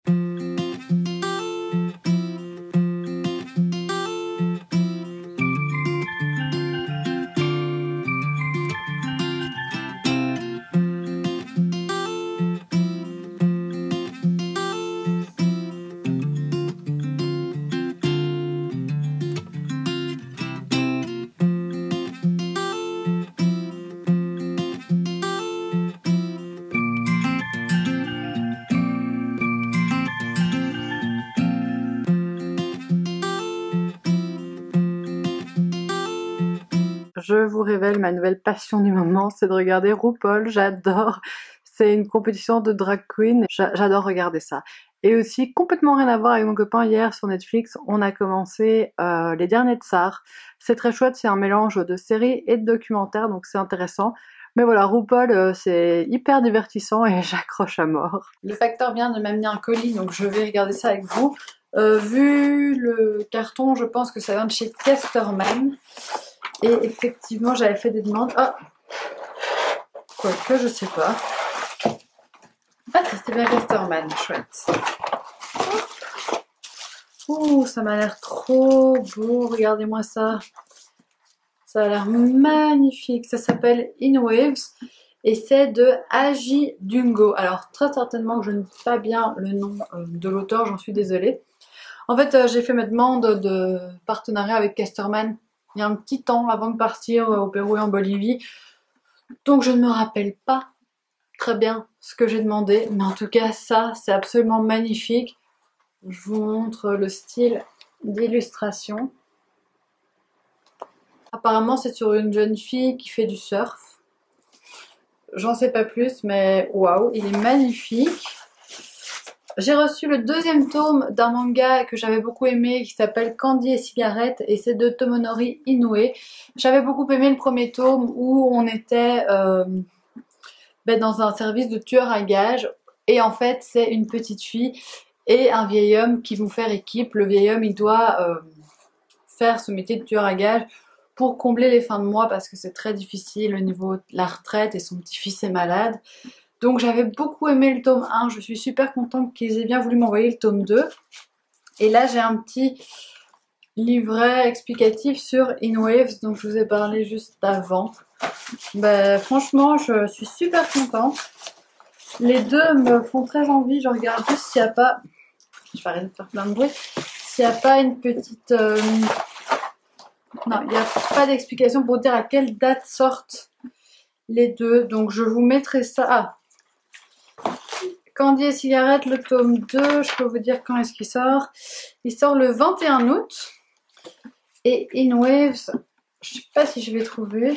A: je vous révèle ma nouvelle passion du moment, c'est de regarder RuPaul, j'adore. C'est une compétition de drag queen, j'adore regarder ça. Et aussi, complètement rien à voir avec mon copain, hier sur Netflix, on a commencé euh, Les Derniers Tsars. C'est très chouette, c'est un mélange de séries et de documentaires, donc c'est intéressant. Mais voilà, RuPaul, euh, c'est hyper divertissant et j'accroche à mort. Le facteur vient de m'amener un colis, donc je vais regarder ça avec vous. Euh, vu le carton, je pense que ça vient de chez Casterman. Et effectivement, j'avais fait des demandes. Ah, quoique, je sais pas. Ah, c'était bien Casterman, chouette. Ouh, ça m'a l'air trop beau, regardez-moi ça. Ça a l'air magnifique, ça s'appelle In Waves et c'est de Agi Dungo. Alors très certainement que je ne dis pas bien le nom euh, de l'auteur, j'en suis désolée. En fait, euh, j'ai fait ma demande de partenariat avec Casterman il y a un petit temps avant de partir euh, au Pérou et en Bolivie. Donc je ne me rappelle pas très bien ce que j'ai demandé, mais en tout cas ça c'est absolument magnifique. Je vous montre le style d'illustration. Apparemment c'est sur une jeune fille qui fait du surf. J'en sais pas plus, mais waouh, il est magnifique. J'ai reçu le deuxième tome d'un manga que j'avais beaucoup aimé qui s'appelle Candy et Cigarette et c'est de Tomonori Inoue. J'avais beaucoup aimé le premier tome où on était euh, ben dans un service de tueur à gages et en fait c'est une petite fille et un vieil homme qui vont faire équipe. Le vieil homme il doit euh, faire ce métier de tueur à gages pour combler les fins de mois parce que c'est très difficile au niveau de la retraite et son petit-fils est malade. Donc j'avais beaucoup aimé le tome un, je suis super contente qu'ils aient bien voulu m'envoyer le tome deux. Et là j'ai un petit livret explicatif sur In Waves, dont je vous ai parlé juste avant. Ben, franchement je suis super contente. Les deux me font très envie, je regarde juste s'il n'y a pas... Je vais arrêter de faire plein de bruit. S'il n'y a pas une petite... Euh... Non, il n'y a pas d'explication pour dire à quelle date sortent les deux. Donc je vous mettrai ça... Ah. Candy et Cigarette, le tome deux, je peux vous dire quand est-ce qu'il sort. Il sort le vingt et un août. Et In Waves, je sais pas si je vais trouver.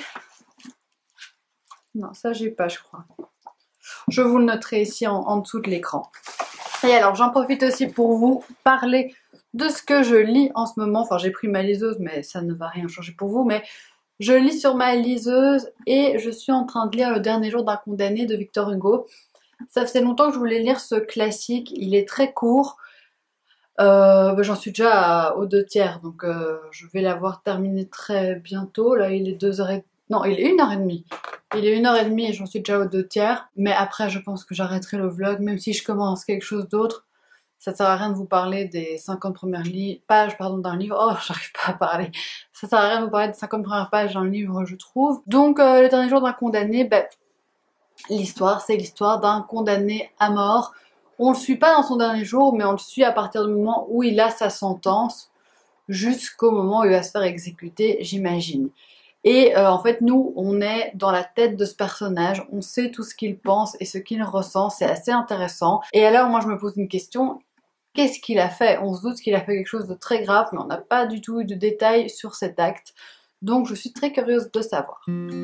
A: Non, ça j'ai pas, je crois. Je vous le noterai ici en, en dessous de l'écran. Et alors, j'en profite aussi pour vous parler de ce que je lis en ce moment. Enfin, j'ai pris ma liseuse, mais ça ne va rien changer pour vous. Mais je lis sur ma liseuse et je suis en train de lire Le Dernier Jour d'un Condamné de Victor Hugo. Ça faisait longtemps que je voulais lire ce classique, il est très court, euh, bah, j'en suis déjà à, aux deux tiers, donc euh, je vais l'avoir terminé très bientôt, là il est deux heures et... non il est une heure et demie, il est une heure et demie et j'en suis déjà aux deux tiers, mais après je pense que j'arrêterai le vlog, même si je commence quelque chose d'autre, ça sert à rien de vous parler des cinquante premières pages pardon, d'un livre, oh j'arrive pas à parler, ça sert à rien de vous parler des cinquante premières pages d'un livre je trouve, donc euh, Le Dernier Jour d'un Condamné, ben... l'histoire, c'est l'histoire d'un condamné à mort. On le suit pas dans son dernier jour, mais on le suit à partir du moment où il a sa sentence, jusqu'au moment où il va se faire exécuter, j'imagine. Et euh, en fait, nous, on est dans la tête de ce personnage, on sait tout ce qu'il pense et ce qu'il ressent, c'est assez intéressant. Et alors, moi, je me pose une question, qu'est-ce qu'il a fait? On se doute qu'il a fait quelque chose de très grave, mais on n'a pas du tout eu de détails sur cet acte. Donc, je suis très curieuse de savoir.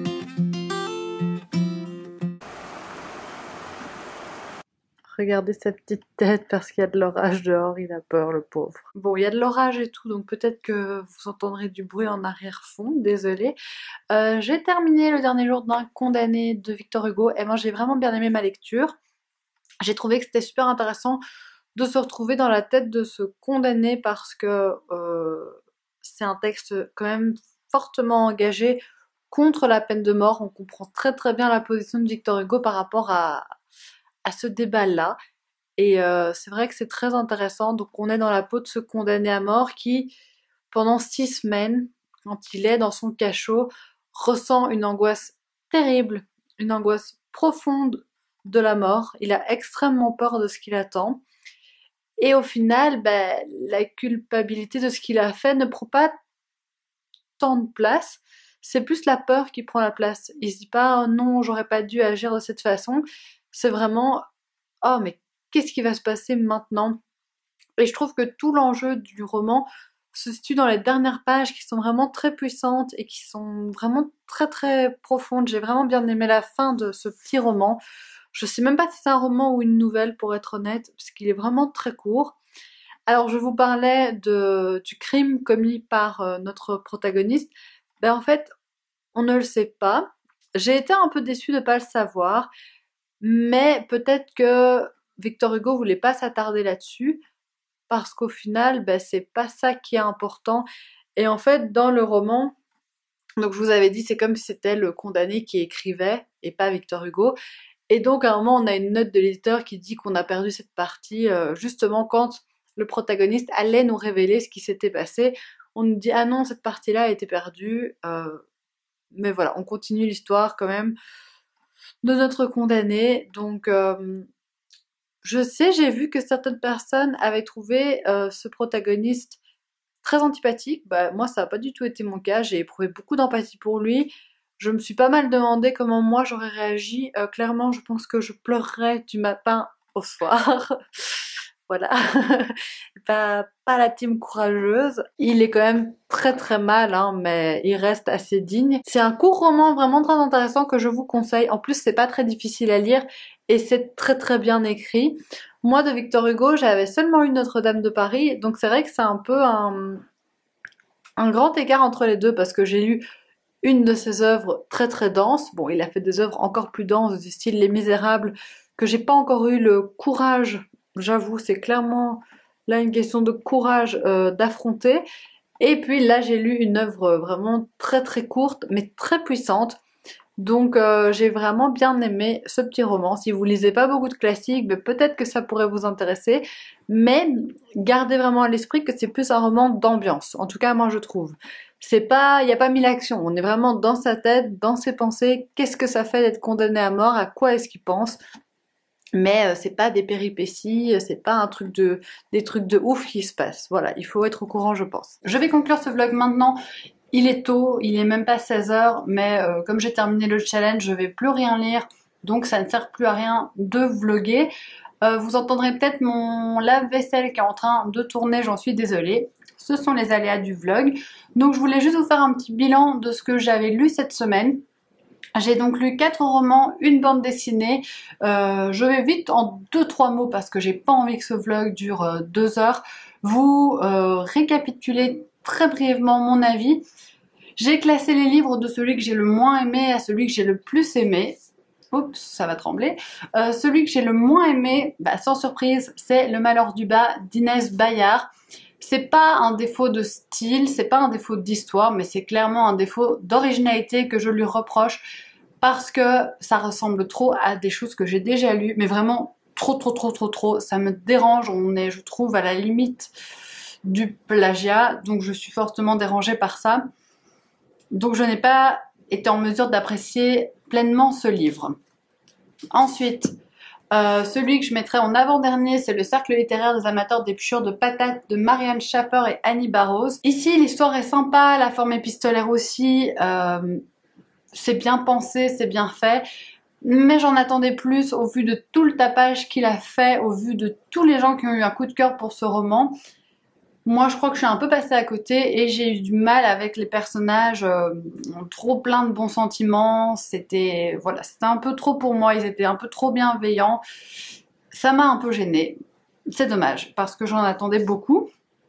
A: Regardez sa petite tête parce qu'il y a de l'orage dehors, il a peur le pauvre. Bon, il y a de l'orage et tout, donc peut-être que vous entendrez du bruit en arrière-fond, désolée. Euh, j'ai terminé Le Dernier Jour d'un Condamné de Victor Hugo et moi j'ai vraiment bien aimé ma lecture. J'ai trouvé que c'était super intéressant de se retrouver dans la tête de ce condamné parce que euh, c'est un texte quand même fortement engagé contre la peine de mort. On comprend très très bien la position de Victor Hugo par rapport à... à ce débat-là. Et euh, c'est vrai que c'est très intéressant. Donc on est dans la peau de ce condamné à mort qui, pendant six semaines, quand il est dans son cachot, ressent une angoisse terrible, une angoisse profonde de la mort. Il a extrêmement peur de ce qu'il attend. Et au final, ben, la culpabilité de ce qu'il a fait ne prend pas tant de place. C'est plus la peur qui prend la place. Il se dit pas oh non, j'aurais pas dû agir de cette façon. C'est vraiment oh mais qu'est-ce qui va se passer maintenant? Et je trouve que tout l'enjeu du roman se situe dans les dernières pages qui sont vraiment très puissantes et qui sont vraiment très très profondes. J'ai vraiment bien aimé la fin de ce petit roman. Je sais même pas si c'est un roman ou une nouvelle pour être honnête, parce qu'il est vraiment très court. Alors je vous parlais de, du crime commis par euh, notre protagoniste. Ben en fait, on ne le sait pas. J'ai été un peu déçue de ne pas le savoir, mais peut-être que Victor Hugo voulait pas s'attarder là-dessus, parce qu'au final, ben, c'est pas ça qui est important. Et en fait, dans le roman, donc je vous avais dit, c'est comme si c'était le condamné qui écrivait, et pas Victor Hugo. Et donc à un moment, on a une note de l'éditeur qui dit qu'on a perdu cette partie, euh, justement quand le protagoniste allait nous révéler ce qui s'était passé. On nous dit ah non, cette partie-là a été perdue, euh, mais voilà, on continue l'histoire quand même de notre condamné. Donc euh, je sais, j'ai vu que certaines personnes avaient trouvé euh, ce protagoniste très antipathique. Bah moi ça n'a pas du tout été mon cas, j'ai éprouvé beaucoup d'empathie pour lui. Je me suis pas mal demandé comment moi j'aurais réagi. Euh, clairement, je pense que je pleurerais du matin au soir. Voilà, pas, pas la team courageuse. Il est quand même très très mal, hein, mais il reste assez digne. C'est un court roman vraiment très intéressant que je vous conseille. En plus, c'est pas très difficile à lire et c'est très très bien écrit. Moi, de Victor Hugo, j'avais seulement lu Notre-Dame de Paris, donc c'est vrai que c'est un peu un, un grand écart entre les deux parce que j'ai lu une de ses œuvres très très dense. Bon, il a fait des œuvres encore plus denses du style Les Misérables que j'ai pas encore eu le courage. J'avoue, c'est clairement là une question de courage euh, d'affronter. Et puis là, j'ai lu une œuvre vraiment très très courte, mais très puissante. Donc euh, j'ai vraiment bien aimé ce petit roman. Si vous lisez pas beaucoup de classiques, ben, peut-être que ça pourrait vous intéresser. Mais gardez vraiment à l'esprit que c'est plus un roman d'ambiance. En tout cas, moi je trouve. C'est pas, il n'y a pas mille actions. On est vraiment dans sa tête, dans ses pensées. Qu'est-ce que ça fait d'être condamné à mort? À quoi est-ce qu'il pense? Mais euh, c'est pas des péripéties, c'est pas un truc de, des trucs de ouf qui se passent. Voilà, il faut être au courant, je pense. Je vais conclure ce vlog maintenant. Il est tôt, il est même pas seize heures, mais euh, comme j'ai terminé le challenge, je vais plus rien lire, donc ça ne sert plus à rien de vlogger. Euh, vous entendrez peut-être mon lave-vaisselle qui est en train de tourner, j'en suis désolée. Ce sont les aléas du vlog. Donc je voulais juste vous faire un petit bilan de ce que j'avais lu cette semaine. J'ai donc lu quatre romans, une bande dessinée. Euh, je vais vite en deux trois mots parce que j'ai pas envie que ce vlog dure euh, deux heures. Vous euh, récapituler très brièvement mon avis. J'ai classé les livres de celui que j'ai le moins aimé à celui que j'ai le plus aimé. Oups, ça va trembler. Euh, celui que j'ai le moins aimé, bah, sans surprise, c'est Le Malheur du Bas d'Inès Bayard. C'est pas un défaut de style, c'est pas un défaut d'histoire, mais c'est clairement un défaut d'originalité que je lui reproche parce que ça ressemble trop à des choses que j'ai déjà lues, mais vraiment trop trop trop trop trop, ça me dérange, on est je trouve à la limite du plagiat, donc je suis fortement dérangée par ça. Donc je n'ai pas été en mesure d'apprécier pleinement ce livre. Ensuite, Euh, celui que je mettrai en avant-dernier, c'est le Cercle littéraire des amateurs d'épluchures de patates de Marianne Schaffer et Annie Barrows. Ici, l'histoire est sympa, la forme épistolaire aussi, euh, c'est bien pensé, c'est bien fait, mais j'en attendais plus au vu de tout le tapage qu'il a fait, au vu de tous les gens qui ont eu un coup de cœur pour ce roman. Moi, je crois que je suis un peu passée à côté et j'ai eu du mal avec les personnages, euh, trop plein de bons sentiments. C'était, voilà, c'était un peu trop pour moi. Ils étaient un peu trop bienveillants. Ça m'a un peu gênée. C'est dommage parce que j'en attendais beaucoup.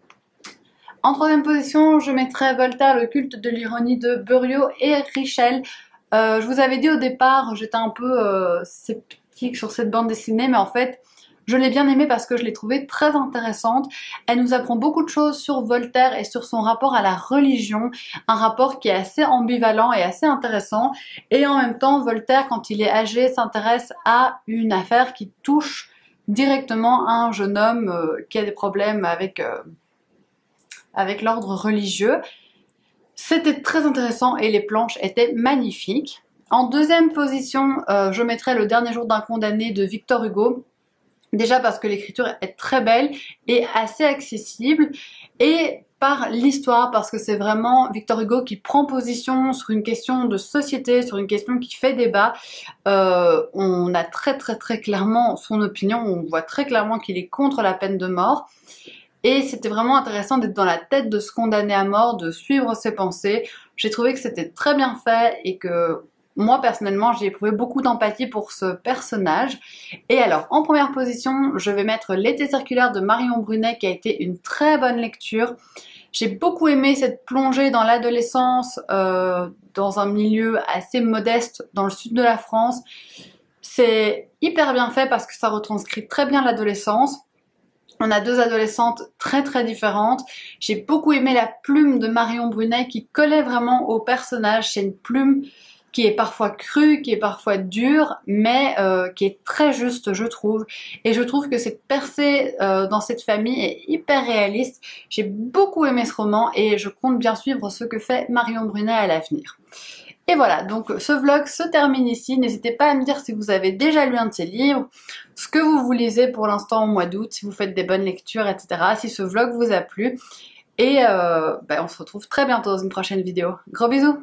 A: En troisième position, je mettrais Voltaire, le culte de l'ironie de Buriaux et Richel. Euh, je vous avais dit au départ, j'étais un peu euh, sceptique sur cette bande dessinée, mais en fait, je l'ai bien aimée parce que je l'ai trouvée très intéressante. Elle nous apprend beaucoup de choses sur Voltaire et sur son rapport à la religion, un rapport qui est assez ambivalent et assez intéressant. Et en même temps, Voltaire, quand il est âgé, s'intéresse à une affaire qui touche directement un jeune homme euh, qui a des problèmes avec, euh, avec l'ordre religieux. C'était très intéressant et les planches étaient magnifiques. En deuxième position, euh, je mettrais Le Dernier jour d'un condamné de Victor Hugo. Déjà parce que l'écriture est très belle et assez accessible, et par l'histoire, parce que c'est vraiment Victor Hugo qui prend position sur une question de société, sur une question qui fait débat. Euh, on a très très très clairement son opinion, on voit très clairement qu'il est contre la peine de mort. Et c'était vraiment intéressant d'être dans la tête de ce condamné à mort, de suivre ses pensées. J'ai trouvé que c'était très bien fait et que moi personnellement j'ai éprouvé beaucoup d'empathie pour ce personnage. Et alors en première position je vais mettre L'été circulaire de Marion Brunet qui a été une très bonne lecture. J'ai beaucoup aimé cette plongée dans l'adolescence, euh, dans un milieu assez modeste dans le sud de la France. C'est hyper bien fait parce que ça retranscrit très bien l'adolescence. On a deux adolescentes très très différentes. J'ai beaucoup aimé la plume de Marion Brunet qui collait vraiment au personnage. C'est une plume qui est parfois crue, qui est parfois dure, mais euh, qui est très juste, je trouve. Et je trouve que cette percée euh, dans cette famille est hyper réaliste. J'ai beaucoup aimé ce roman et je compte bien suivre ce que fait Marion Brunet à l'avenir. Et voilà, donc ce vlog se termine ici. N'hésitez pas à me dire si vous avez déjà lu un de ces livres, ce que vous vous lisez pour l'instant au mois d'août, si vous faites des bonnes lectures, et cetera. Si ce vlog vous a plu. Et euh, ben on se retrouve très bientôt dans une prochaine vidéo. Gros bisous!